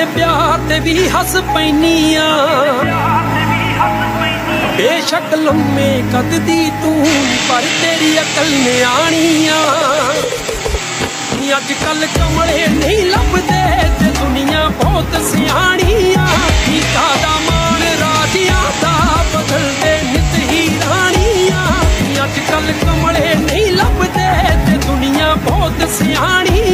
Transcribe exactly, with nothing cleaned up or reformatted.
प्यार ते भी हस पैनिया बेशक लम्मे कद दी तू पर तेरी अकल ने आनिया अजकल कमले नहीं लभदे ते दुनिया बहुत सियाणिया टीका दा मान राजिया दा बदलदे नित ही रानिया अजकल कमले नहीं लभदे ते दुनिया बहुत सियाणी